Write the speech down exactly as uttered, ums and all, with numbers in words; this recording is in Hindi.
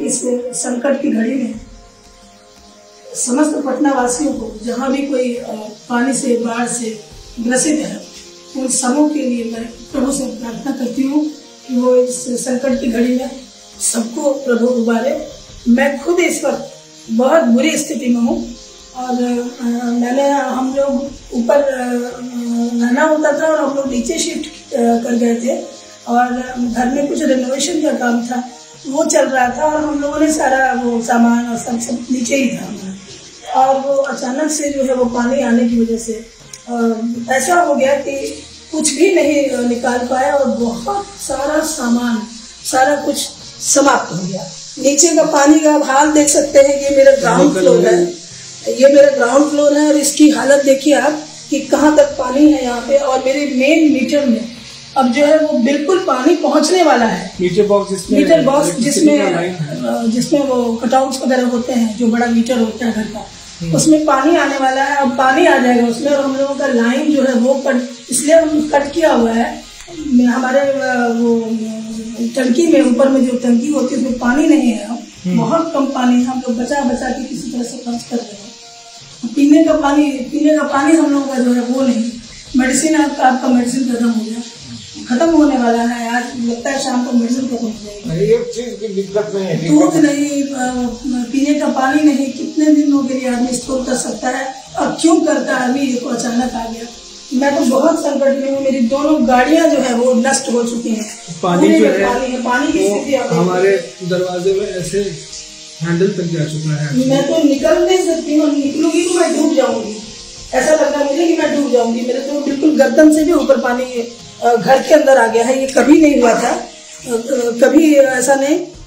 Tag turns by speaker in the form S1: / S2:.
S1: इस संकट की घड़ी में समस्त पटना वासियों को, जहाँ भी कोई पानी से, बाढ़ से ग्रसित है, उन सबों के लिए मैं प्रभु से प्रार्थना करती हूँ कि वो इस संकट की घड़ी में सबको प्रभु उबारे। मैं खुद इस वक्त बहुत बुरी स्थिति में हूँ और आ, मैंने हम लोग ऊपर रहना होता था और हम लोग नीचे शिफ्ट कर गए थे और घर में कुछ रेनोवेशन का काम था, वो चल रहा था और हम लोगों ने सारा वो सामान और सब सब नीचे ही था हमारा। और वो अचानक से जो है वो पानी आने की वजह से आ, ऐसा हो गया कि कुछ भी नहीं निकाल पाया और बहुत सारा सामान, सारा कुछ समाप्त हो गया। नीचे का पानी का हाल देख सकते हैं, ये मेरा ग्राउंड फ्लोर है, ये मेरा ग्राउंड फ्लोर है और इसकी हालत देखिए आप कि कहाँ तक पानी है यहाँ पे। और मेरे मेन मीटर में अब जो है वो बिल्कुल पानी पहुंचने वाला है।
S2: मीटर बॉक्स जिसमें
S1: मीटर बॉक्स जिसमें जिसमें वो कटआउट्स वगैरह होते हैं, जो बड़ा मीटर होता है घर का, उसमें पानी आने वाला है। अब पानी आ जाएगा उसमें और हम लोगों का लाइन जो है वो कट, इसलिए हम कट किया हुआ है। हमारे वो टंकी में, ऊपर में जो टंकी होती है उसमें पानी नहीं है, बहुत कम पानी है। हम लोग बचा बचा के किसी तरह से खर्च कर रहे हैं। पीने का पानी पीने का पानी हम लोगों का जो है वो नहीं। मेडिसिन आपका आपका मेडिसिन खत्म हो गया, खत्म होने वाला है। आज लगता है शाम को मेडिसिन खत्म हो जाएगी।
S2: एक चीज की दिक्कत नहीं है,
S1: दूध नहीं, पीने का पानी नहीं, कितने दिनों के लिए आदमी स्टोर कर सकता है? और क्यों करता है आदमी? ये तो अचानक आ गया। मैं तो बहुत संकट में हूँ। मेरी दोनों गाड़ियां जो है वो नष्ट हो चुकी हैं।
S2: पानी जो है,
S1: पानी है, पानी की स्थिति
S2: हमारे दरवाजे में ऐसे हैंडल तक जा चुका है।
S1: मैं तो निकल नहीं सकती हूँ, निकलूंगी तो मैं डूब जाऊंगी। ऐसा लग रहा मुझे कि मैं डूब जाऊंगी। मेरे तो बिल्कुल गर्दन से भी ऊपर पानी घर के अंदर आ गया है। ये कभी नहीं हुआ था, कभी ऐसा नहीं।